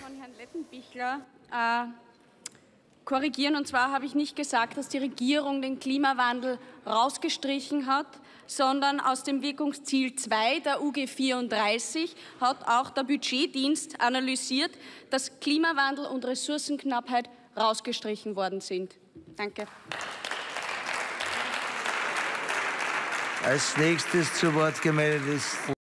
von Herrn Lettenbichler korrigieren. Und zwar habe ich nicht gesagt, dass die Regierung den Klimawandel rausgestrichen hat, sondern aus dem Wirkungsziel 2 der UG 34 hat auch der Budgetdienst analysiert, dass Klimawandel und Ressourcenknappheit rausgestrichen worden sind. Danke. Als nächstes zu Wort gemeldet ist